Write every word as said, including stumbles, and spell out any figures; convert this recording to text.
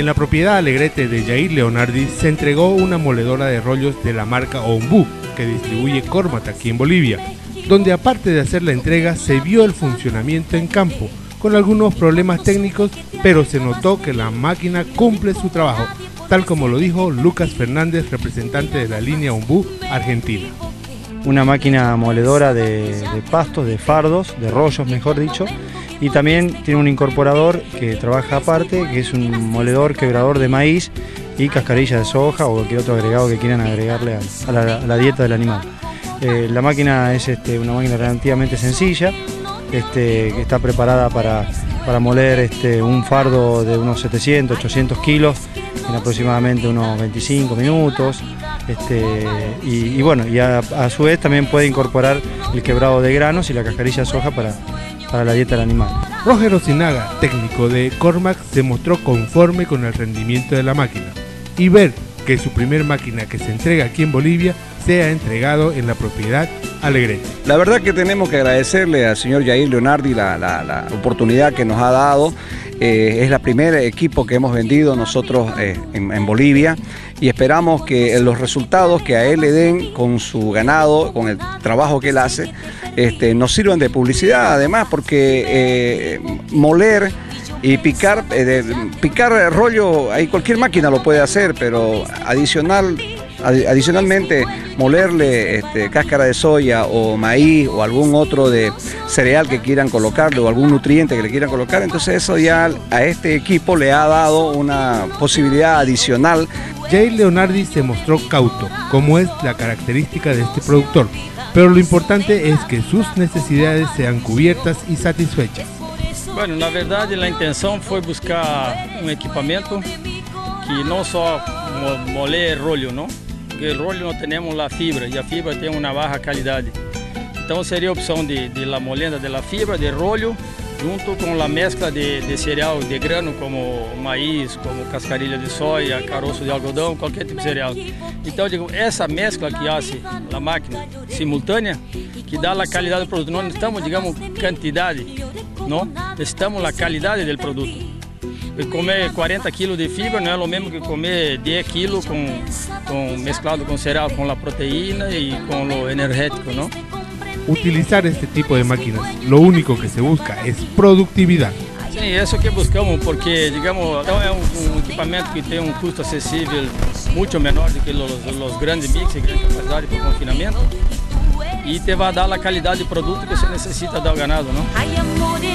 En la propiedad Alegrete de Yair Leonardi se entregó una moledora de rollos de la marca Ombú, que distribuye Cormat aquí en Bolivia, donde aparte de hacer la entrega se vio el funcionamiento en campo, con algunos problemas técnicos, pero se notó que la máquina cumple su trabajo, tal como lo dijo Lucas Fernández, representante de la línea Ombú Argentina. Una máquina moledora de, de pastos, de fardos, de rollos mejor dicho, y también tiene un incorporador que trabaja aparte, que es un moledor quebrador de maíz y cascarilla de soja o cualquier otro agregado que quieran agregarle a, a, la, a la dieta del animal. Eh, la máquina es este, una máquina relativamente sencilla, este, que está preparada para, para moler este, un fardo de unos setecientos, ochocientos kilos en aproximadamente unos veinticinco minutos. Este, y, y bueno, y a, a su vez también puede incorporar el quebrado de granos y la cascarilla de soja para, para la dieta del animal. Roger Osinaga, técnico de Cormat, se mostró conforme con el rendimiento de la máquina y ver que su primer máquina que se entrega aquí en Bolivia sea entregado en la propiedad Alegrete. La verdad que tenemos que agradecerle al señor Yair Leonardi la, la, la oportunidad que nos ha dado. Eh, es el primer equipo que hemos vendido nosotros eh, en, en Bolivia y esperamos que los resultados que a él le den con su ganado, con el trabajo que él hace, este, nos sirvan de publicidad además, porque eh, moler y picar, eh, de, picar rollo, ahí cualquier máquina lo puede hacer, pero adicional, ad, adicionalmente molerle este, cáscara de soya o maíz o algún otro de cereal que quieran colocarle o algún nutriente que le quieran colocar, entonces eso ya a este equipo le ha dado una posibilidad adicional. Yair Leonardi se mostró cauto, como es la característica de este productor, pero lo importante es que sus necesidades sean cubiertas y satisfechas. Bueno, na verdade a intenção foi buscar um equipamento que não só moler rolho, não? Porque o rolho não temos a fibra e a fibra tem uma baixa qualidade. Então seria a opção de, de la molenda de la fibra, de rolho, junto com a mescla de, de cereal de grano, como maíz, como cascarilha de soja, caroço de algodão, qualquer tipo de cereal. Então, digo, essa mescla que hace a máquina simultânea, que dá a qualidade do produto. Não necessitamos, digamos, quantidade, não? Necessitamos a qualidade do produto. E comer quarenta quilos de fibra não é o mesmo que comer dez quilos com, com, mesclado com cereal, com a proteína e com o energético, não? Utilizar este tipo de máquinas, lo único que se busca es productividad. Sim, isso que buscamos, porque, digamos, então é um, um equipamento que tem um custo acessível muito menor do que os, os grandes mix e grandes capacidades para confinamento e te vai dar a qualidade de produto que você necessita dar ao ganado, não?